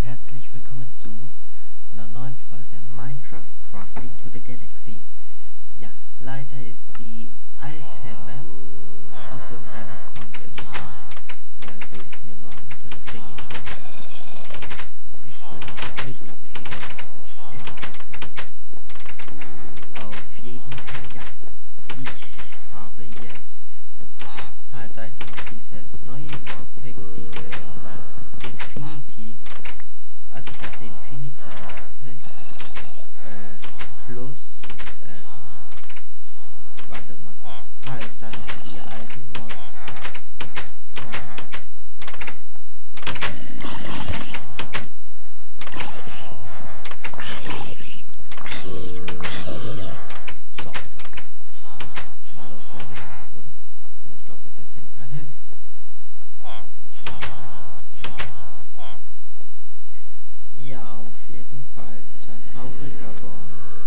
herzlich willkommen zu einer neuen Folge Minecraft Crafting to the Galaxy. Ja, leider ist die alte Map aus irgendeinem Grund im Arsch. Ja, will ich mir nur an, das bringe ich nicht. Ich glaube, ich will jetzt auf jeden Fall, ja. Ich habe jetzt halt einfach dieses neue Modpack, dieses Infinity, also das Infinity Modpack plus warte mal kurz, halt dann die alten Mods so. Hallo, ich glaube, das sind keine. Ja, auf jeden Fall zwar traurig, aber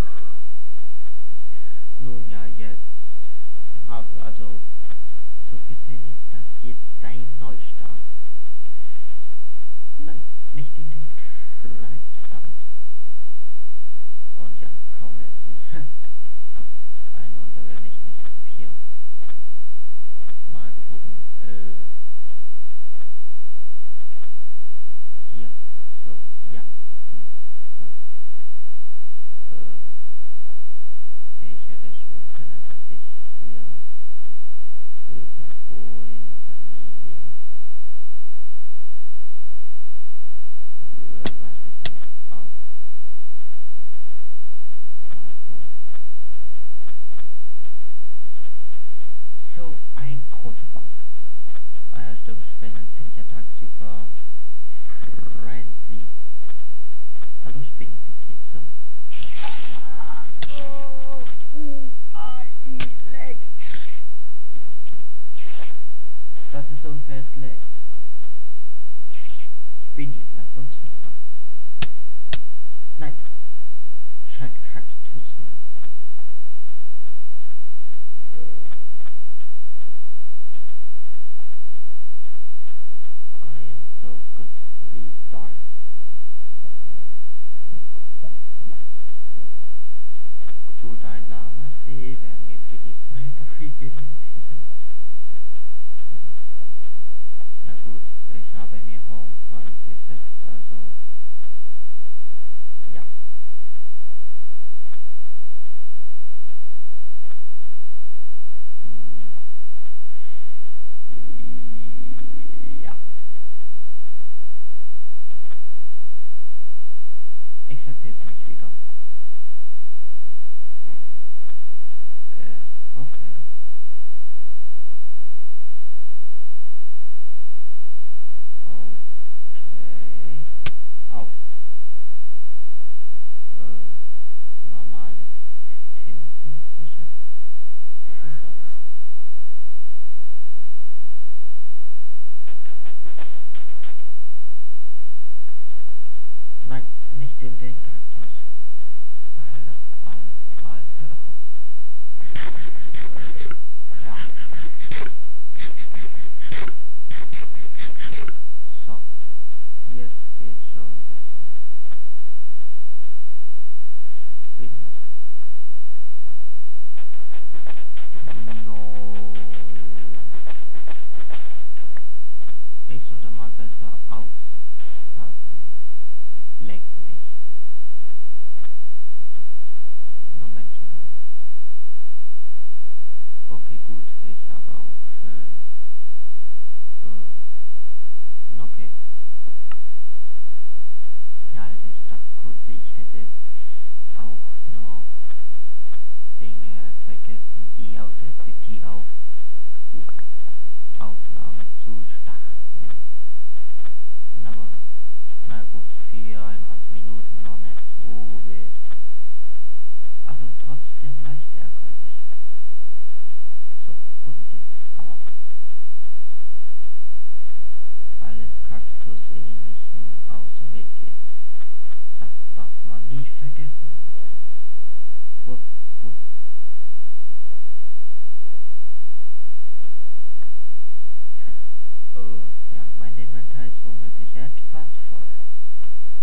nun ja, jetzt also so gesehen ist das jetzt ein Neustart. Nein, nicht in den Treibsand. Und ja, kaum essen. Ein Wunder, wenn ich nicht hier mal gucken. Hier, so, ja. Ich hätte schon können, dass ich hier irgendwo in der Nähe was ist denn auch mal gucken. So, ein Grundbau. Ah ja, stimmt, Spinnen sind ja tagsüber friendly. Hallo Spinnen, wie geht's so? Leg. Das ist unfair, es leckt. Spinni, lass uns vertragen. Nein. Scheiß Kaktussen. I am so good retard. Gut, ein Lavasee werden wir für die Smeltery benötigen. Na gut, ich habe mir Homepoint gesetzt, also ja. Ja. Ich verpiss mich wieder. Okay. Okay. Au. Normale Tintenfische. Oder? Nein, nicht in den Kaktus. Alter. Ja. So. Jetzt geht's schon besser. No. Ich sollte mal besser aufpassen. Leck mich. Nur Menschen. Okay, gut. Ich habe auch schön. Okay. Ja, Alter, ich dachte kurz, ich hätte auch noch Dinge vergessen, die Audacity Aufnahmen zu starten. Aber, na gut, 4,5 Minuten noch nicht so wild. Aber trotzdem leicht ärgerlich. So, und jetzt auch. Alles Kaktus ähnlichem aus dem Weg gehen. Das darf man nie vergessen. Wupp, wupp. Ja, mein Inventar ist womöglich etwas voll.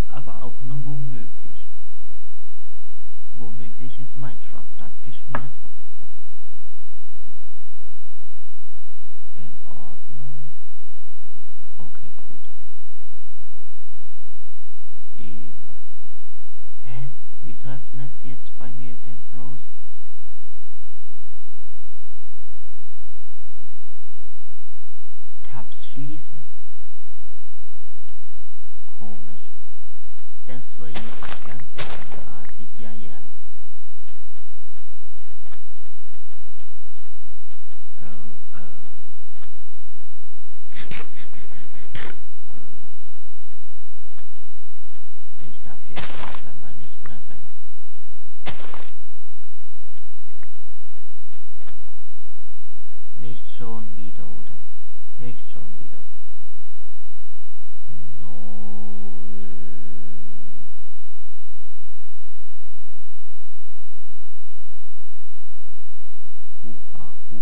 auch nur womöglich. Womöglich ist Minecraft abgeschmiert. In Ordnung. Okay, gut. Hä? Wieso öffnet sie jetzt bei mir den Browser? Tabs schließen. Komisch. Das war jetzt ganz eigenartig. Ja, ja. Oh, oh. Ich darf jetzt erst einmal nicht mehr weg. Nicht schon wieder, oder? Nicht schon wieder. Null. Huha, hu.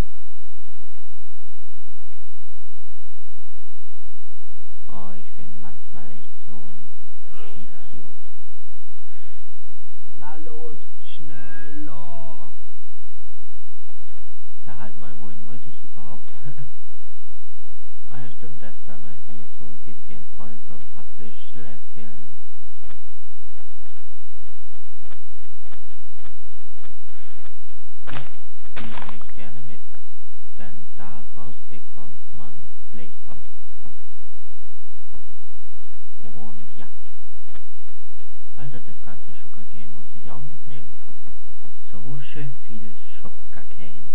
Oh, ich bin manchmal echt so ein Idiot. Na los, schneller! Ja, halt mal, wohin wollte ich überhaupt? Ah ja, stimmt, erst einmal hier so ein bisschen Holz und ein paar Fischlöffeln. Ich nehme mich gerne mit, denn daraus bekommt man Blaze-Pot. Und ja. Alter, das ganze Sugarcane muss ich auch mitnehmen. So schön viel Sugarcane.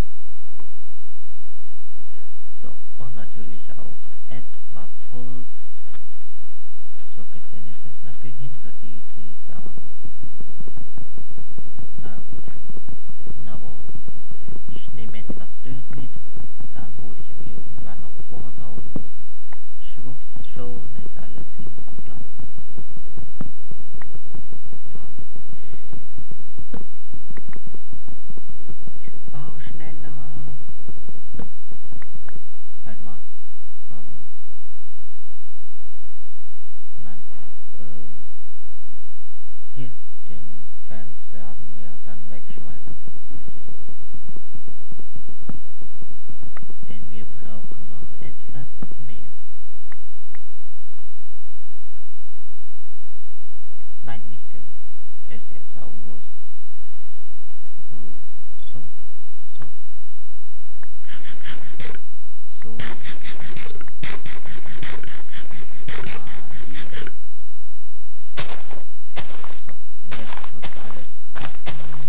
So, und natürlich auch etwas Holz. So gesehen ist es eine behinderte Idee da. Na gut. Na wohl. Ich nehme etwas Dirt mit, dann hole ich mir irgendwann noch Water und schwupps, schon ist alles wieder gut da. Bau schneller. Einmal. Nein. Hier, den Fans werden wir dann wegschmeißen. Denn wir brauchen noch etwas mehr. Nein, nicht den. Ist jetzt auch wurscht. So. So. So. Ja, hier. So, jetzt kurz alles abnehmen.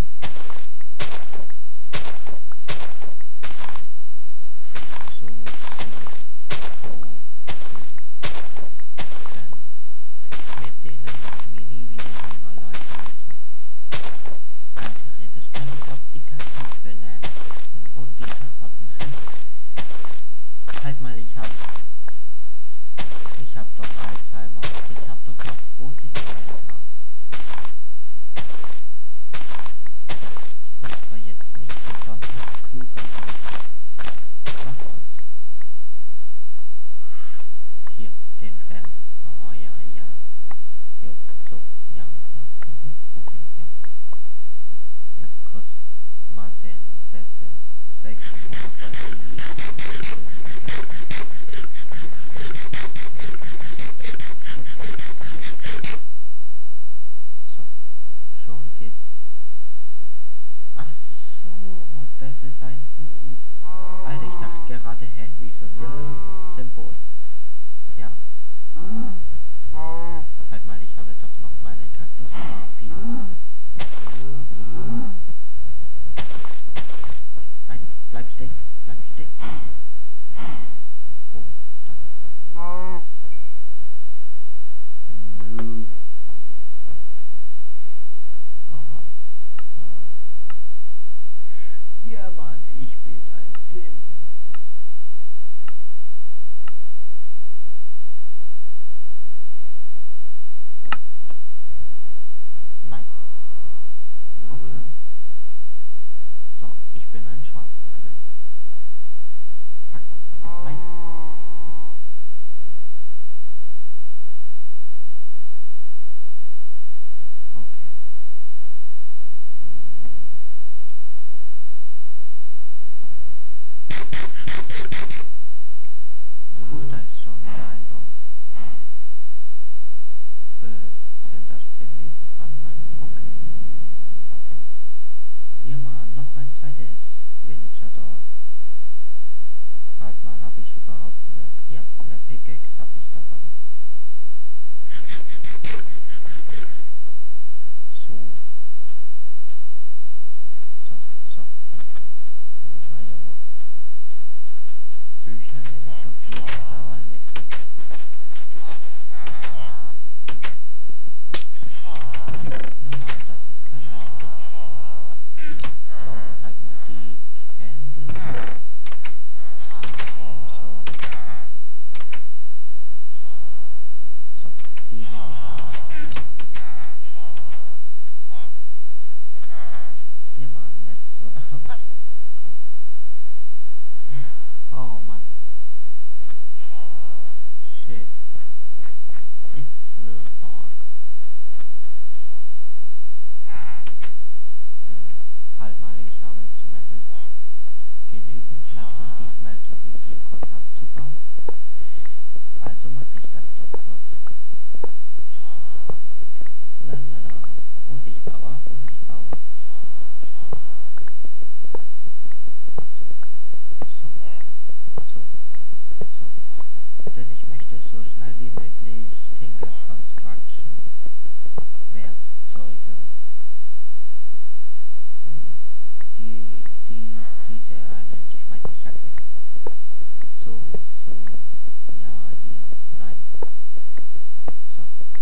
So, so, so, so. Denn mit denen werden wir nie wieder Hunger leiden müssen. Rein theoretisch kann ich auch die Kartoffeln ernten und die Karotten. Halt mal, ich hab doch Alzheimer. Ich hab doch noch Brot im Inventar. Ja, ich war jetzt nicht besonders klug, aber was soll's. Hier, den Fans. Oh ja, ja. Jo, so, ja, ja. Okay, ja. Jetzt kurz mal sehen, das sind 600 So, schon geht's. Ach so, das ist ein Hut. Alter, ich dachte gerade, hä, wieso Symbol? Ja. Halt mal, ich habe doch noch meine Kaktusparapie. Nein, bleib stehen, bleib stehen. Oh, danke. Move. Aha. Ja, Mann, ich bin ein Sim. Nein. Okay. So, ich bin ein schwarzer Sim. Fuck. Nein. stark. Halt mal, ich habe zumindest genügend Platz, um die Smelterie hier kurz abzubauen. Also mache ich das doch kurz. Lalala. Und ich baue ab und ich baue ab. So. Denn ich möchte so schnell wie möglich Tinkers Construction Werkzeuge, diese eine schmeiße ich halt weg. So, ja, hier, nein. So.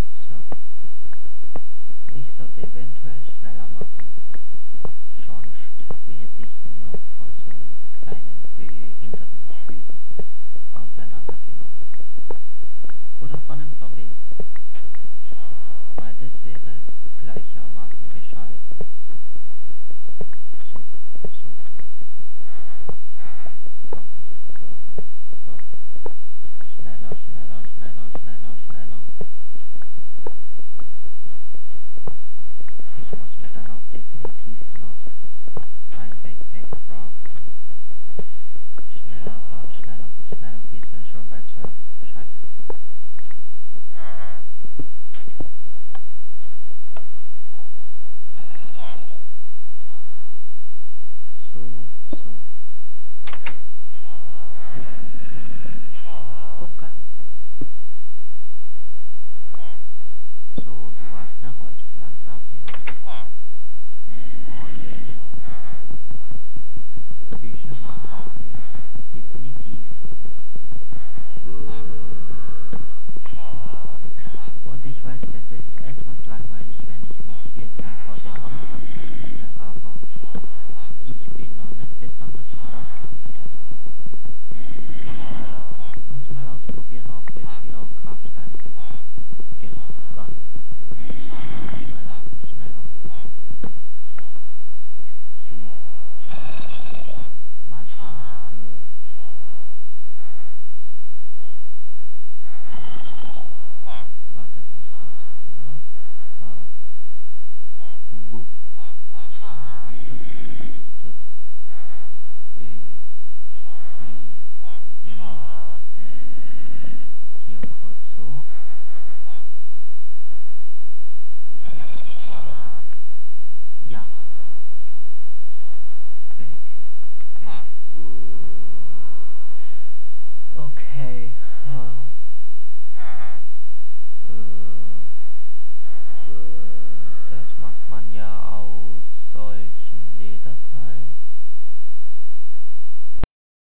Ich sollte eventuell schneller machen. Sonst werde ich noch von so einem kleinen behinderten Typen auseinandergenommen. Oder von einem Zombie. Beides wäre gleichermaßen bescheid. So. Schneller. Ich muss mir dann auch definitiv noch ein Backpack craften. Schneller. Wir sind schon bei 12. Scheiße. So. Gucke. So, du hast eine Holzpflanze ab jetzt. Oh yeah. Bücher brauche ich. Definitiv. Und ich weiß, das ist etwas langweilig, wenn ich mich hier drin vor den Monstern verstecke, aber ich bin noch nicht besonders gut ausgerüstet. Muss mal ausprobieren, ob es hier auch Grabsteine gibt. Run. Schneller. Mal warte mal kurz. Wupp. Hier kurz so. Ja. Weg. Okay. Das macht man ja aus solchen Lederteilen.